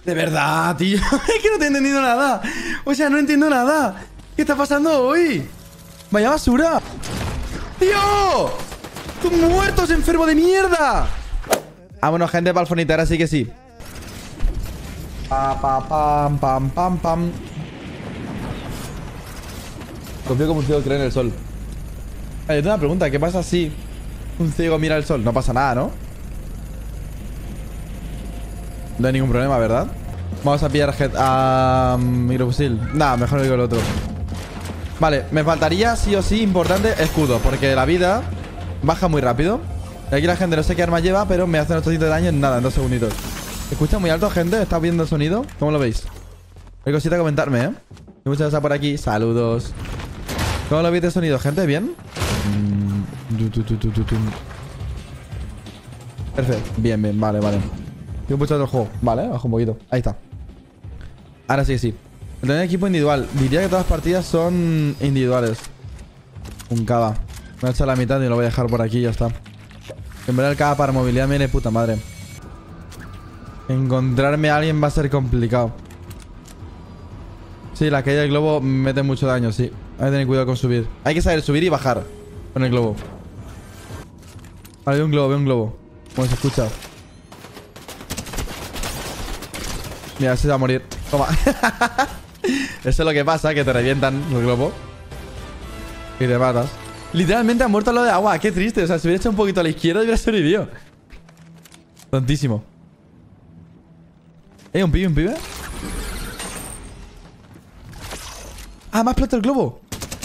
De verdad, tío. Es que no te he entendido nada. O sea, no entiendo nada. ¿Qué está pasando hoy? Vaya basura. ¡Tío! ¡Tú muertos, enfermo de mierda! Ah, bueno, gente palfonita, ahora sí que sí. Pa, pa, pam, pam, pam, pam. Confío como un ciego cree en el sol. Yo tengo una pregunta. ¿Qué pasa si un ciego mira el sol? No pasa nada, ¿no? No hay ningún problema, ¿verdad? Vamos a pillar a microfusil. Nada, mejor no digo el otro. Vale, me faltaría sí o sí, importante, escudo. Porque la vida baja muy rápido. Y aquí la gente no sé qué arma lleva, pero me hace 800 de daño en nada, en 2 segunditos. ¿Se escucha muy alto, gente? ¿Está viendo el sonido? ¿Cómo lo veis? Hay cosita a comentarme, ¿eh? Hay mucha cosa por aquí. Saludos. ¿Cómo lo veis de sonido, gente? ¿Bien? Perfecto. Bien, bien. Vale, vale. Tengo mucho otro juego. Vale, bajo un poquito. Ahí está. Ahora sí, sí. Tener equipo individual. Diría que todas las partidas son individuales. Un cava. Me voy a echar la mitad y lo voy a dejar por aquí y ya está. En verdad el cava para movilidad me viene puta madre. Encontrarme a alguien va a ser complicado. Sí, la caída del globo mete mucho daño, sí. Hay que tener cuidado con subir. Hay que saber subir y bajar con el globo. Vale, veo un globo, veo un globo. Como se escucha. Mira, ese va a morir. Toma. Eso es lo que pasa, que te revientan los globos. Y te matas. Literalmente ha muerto lo de agua. Qué triste. O sea, si hubiera hecho un poquito a la izquierda hubiera sobrevivido. Tontísimo. ¿Un pibe, un pibe? Ah, me ha explotado el globo.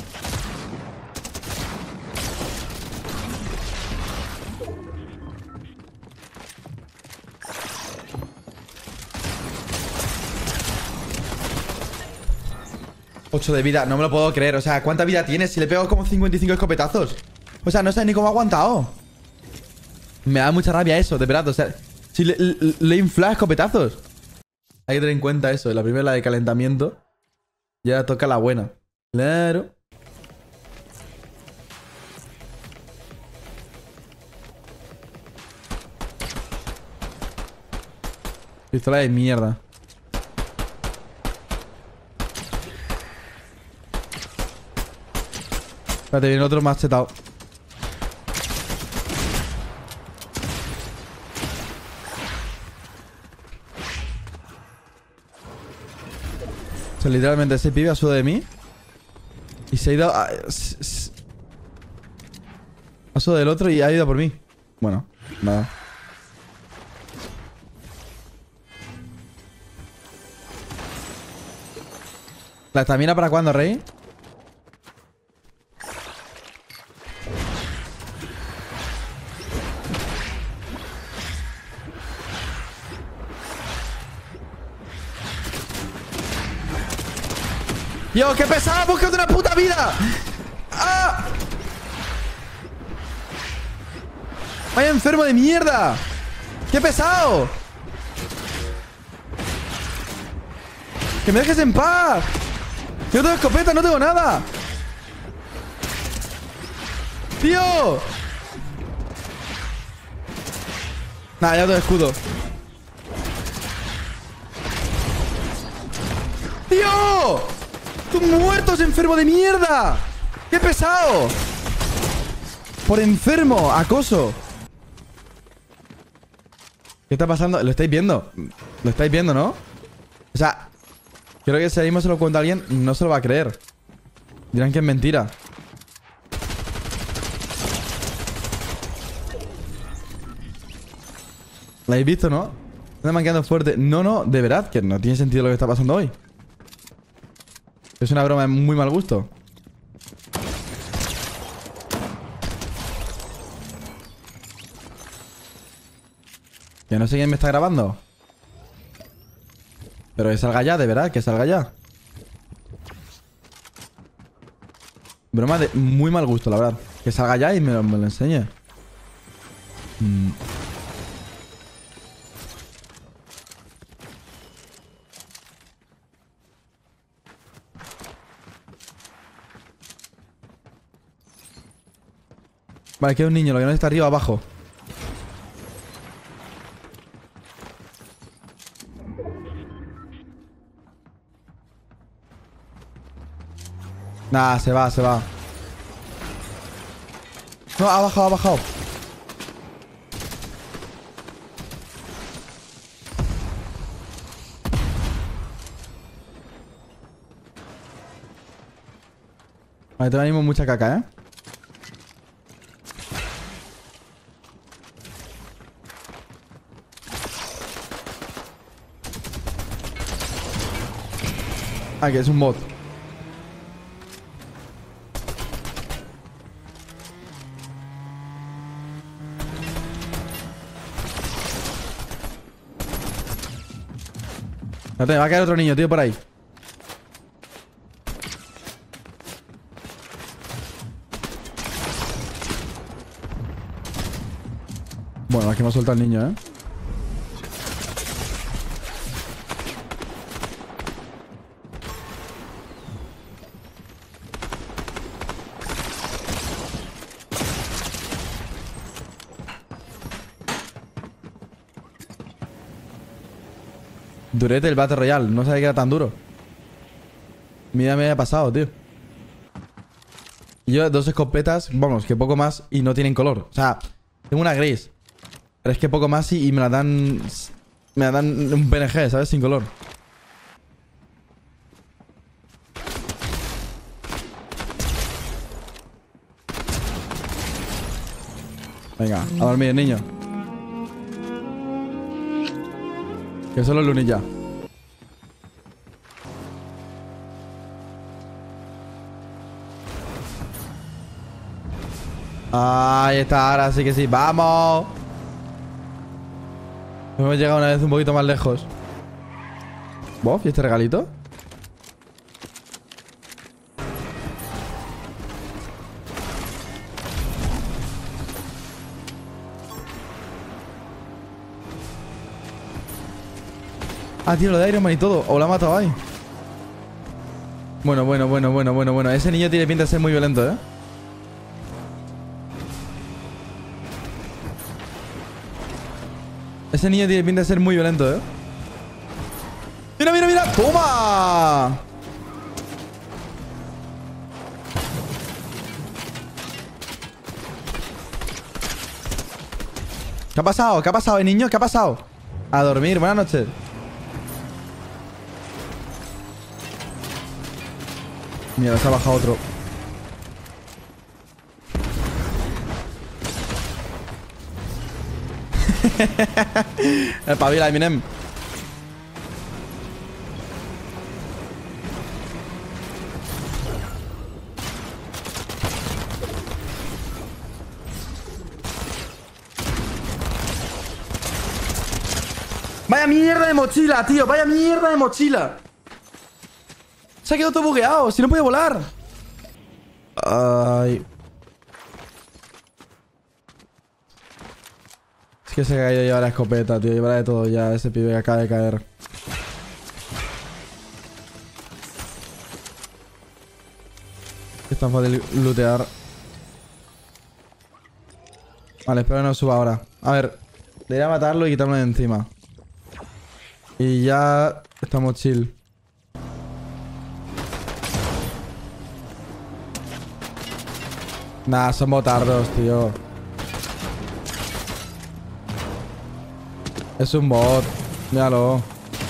Ocho de vida, no me lo puedo creer. O sea, ¿cuánta vida tienes? Si le pego como 55 escopetazos. O sea, no sé ni cómo ha aguantado. Me da mucha rabia eso, de verdad. O sea, si le infla escopetazos. Hay que tener en cuenta eso. La primera, la de calentamiento. Ya toca la buena. Claro. Pistola de mierda. Espérate, viene otro más chetado. O sea, literalmente ese pibe ha sudado de mí. Y se ha ido a... Ha sudado del otro y ha ido por mí. Bueno, nada. ¿La estamina para cuándo, Rey? ¡Dios, qué pesado! ¡Búscate una puta vida! ¡Ah! ¡Vaya enfermo de mierda! ¡Qué pesado! ¡Que me dejes en paz! ¡Yo no tengo escopeta, no tengo nada! ¡Tío! Nada, ya tengo escudo. ¡Tío! ¡Tú muertos, enfermo de mierda! ¡Qué pesado! Por enfermo, acoso. ¿Qué está pasando? ¿Lo estáis viendo? ¿Lo estáis viendo, no? O sea, creo que si ahí mismo se lo cuenta a alguien, no se lo va a creer. Dirán que es mentira. ¿La habéis visto, no? Está manqueando fuerte. No, no, de verdad, que no tiene sentido lo que está pasando hoy. Es una broma de muy mal gusto. Que no sé quién me está grabando. Pero que salga ya, de verdad, que salga ya. Broma de muy mal gusto, la verdad. Que salga ya y me lo enseñe. Vale, queda un niño, lo que no está arriba, abajo. Nah, se va, se va. No, ha bajado, ha bajado. Vale, te venimos mucha caca, ¿eh? Ah, que es un bot. Espérate, va a caer otro niño, tío, por ahí. Bueno, aquí me ha soltado el niño, ¿eh? Durete el Battle Royale. No sabía que era tan duro. Mira, me había pasado, tío. Y yo 2 escopetas, vamos, que poco más y no tienen color. O sea, tengo una gris. Pero es que poco más y me la dan... Me la dan un PNG, ¿sabes? Sin color. Venga, a dormir, niño. Que solo el lunes ya. Ahí está, ahora sí que sí. ¡Vamos! Hemos llegado una vez un poquito más lejos. ¿Bof? ¿Y este regalito? Ah, tío, lo de Iron Man y todo. O la ha matado ahí. Bueno. Ese niño tiene pinta de ser muy violento, ¿eh? Ese niño tiene pinta de ser muy violento, ¿eh? ¡Mira, mira, mira! ¡Toma! ¿Qué ha pasado? ¿Qué ha pasado, niño? ¿Qué ha pasado? A dormir. Buenas noches. Mira, se ha bajado otro. El pavila, Eminem. Vaya mierda de mochila, tío. Vaya mierda de mochila. Se ha quedado todo bugueado. Si no puede volar. Ay. Es que se ha caído llevar la escopeta, tío. Llevará de todo ya. Ese pibe que acaba de caer. Es tan fácil lootear. Vale, espero que no suba ahora. A ver. Debería matarlo y quitarme de encima. Y ya estamos chill. Nah, son botardos, tío. Es un bot. Míralo.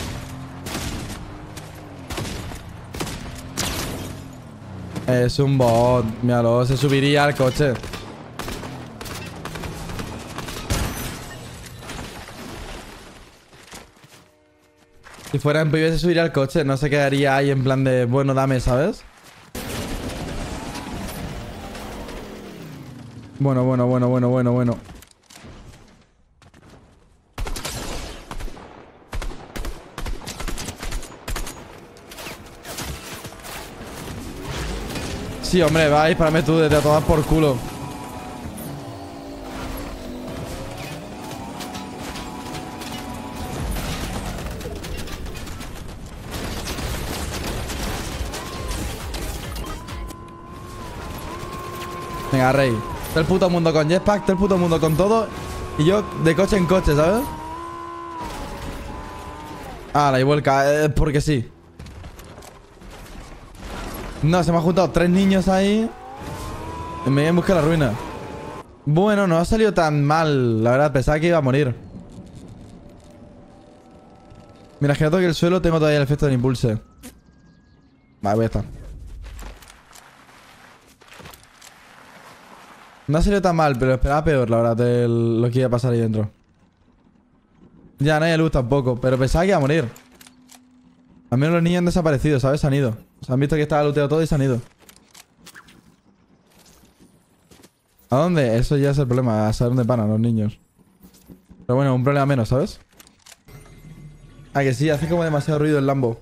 Es un bot. Míralo. Se subiría al coche. Si fuera en pibe se subiría al coche. No se quedaría ahí en plan de... Bueno, dame, ¿sabes? Bueno. Sí, hombre, va a dispararme tú desde a todas por culo. Venga, rey. Todo el puto mundo con jetpack, todo el puto mundo con todo. Y yo de coche en coche, ¿sabes? Ah, la vuelca, porque sí. No, se me han juntado 3 niños ahí. Y me voy a buscar la ruina. Bueno, no ha salido tan mal. La verdad, pensaba que iba a morir. Mira, es que no toque el suelo, tengo todavía el efecto del impulse. Vale, voy a estar. No ha salido tan mal, pero esperaba peor, la verdad, de lo que iba a pasar ahí dentro. Ya, no hay luz tampoco, pero pensaba que iba a morir. Al menos los niños han desaparecido, ¿sabes? Se han ido. O sea, han visto que estaba looteado todo y se han ido. ¿A dónde? Eso ya es el problema, a saber dónde van a los niños. Pero bueno, un problema menos, ¿sabes? Ah, que sí, hace como demasiado ruido el Lambo.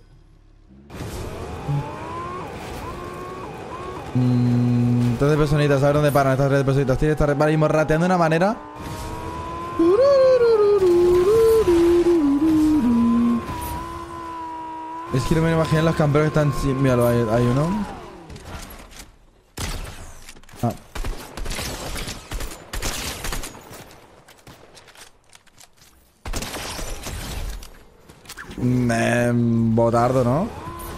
Tres de personitas, a ver dónde paran estas 3 de personitas. Tiene que estar ahora mismo rateando de una manera. Es que no me imagino los campeones que están... Míralo, hay uno. Ah. Botardo, ¿no?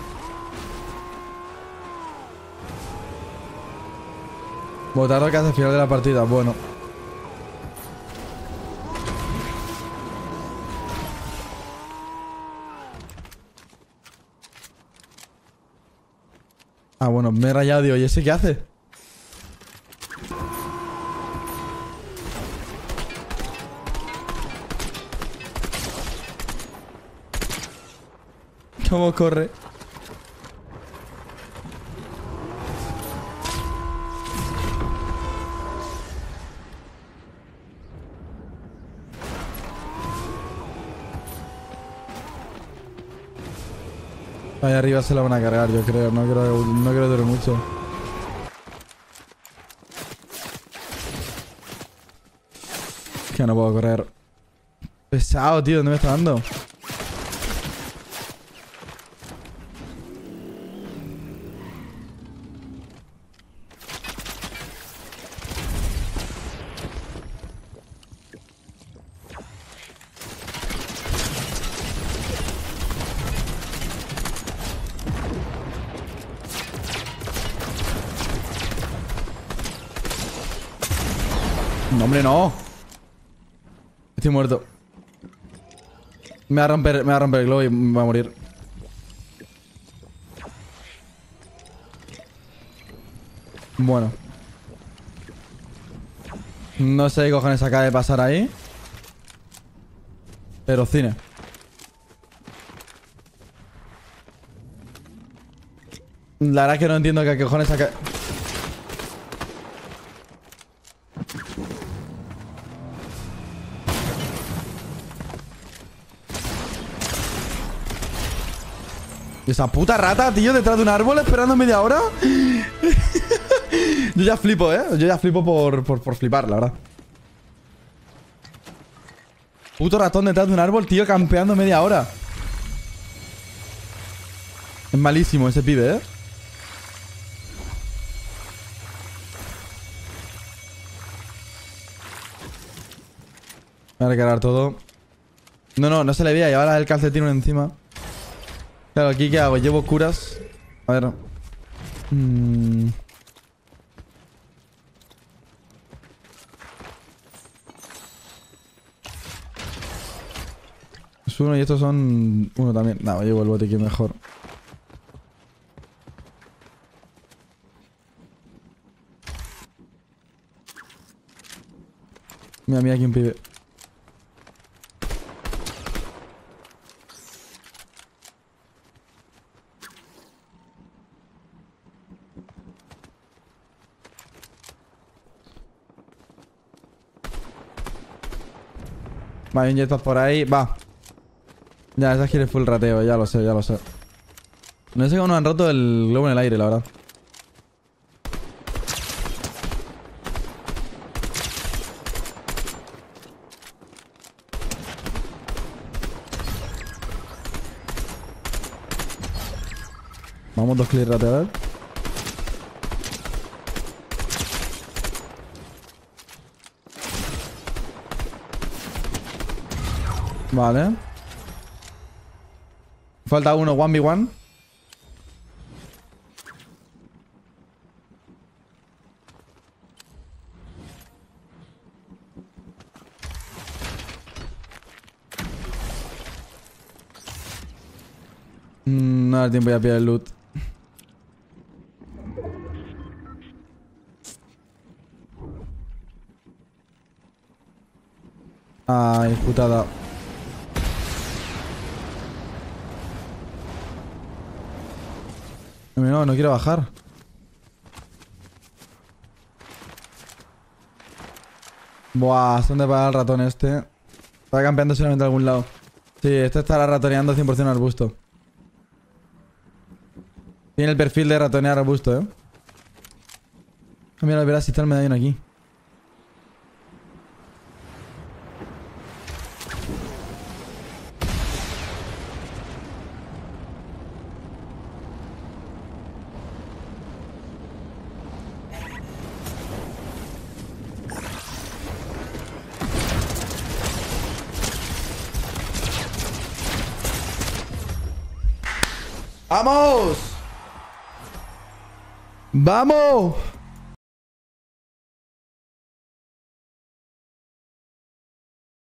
Botardo que hace el final de la partida. Bueno. Ah, bueno, me he rayado, digo, ¿y ese qué hace? ¿Cómo corre? Ahí arriba se la van a cargar, yo creo. No creo que dure mucho. Que no puedo correr. Pesado, tío. ¿Dónde me está dando? No, hombre, no. Estoy muerto. Me va a romper el globo y me va a morir. Bueno. No sé qué cojones acaba de pasar ahí. Pero cine. La verdad es que no entiendo qué cojones acaba... Esa puta rata, tío, detrás de un árbol esperando media hora. Yo ya flipo, ¿eh? Yo ya flipo por flipar, la verdad. Puto ratón detrás de un árbol, tío, campeando media hora. Es malísimo ese pibe, ¿eh? Voy a recargar todo. No se le veía. Llevar el calcetín encima. Claro, aquí ¿qué hago? Llevo curas. A ver. Es uno y estos son uno también. No, llevo el botiquín mejor. Mira aquí un pibe. Vale, inyectas por ahí. Va. Ya, esa quiere full rateo. Ya lo sé, ya lo sé. No sé cómo nos han roto el globo en el aire, la verdad. Vamos, 2 clear ratear. Vale. Falta uno, 1v1. No da tiempo ya a pillar el loot. Ay, putada. No, no quiero bajar. Buah, ¿dónde para el ratón este? Está campeando solamente a algún lado. Sí, este estará ratoneando 100% arbusto. Tiene el perfil de ratonear arbusto, Mira, verás si está el medallón aquí. ¡Vamos! ¡Vamos!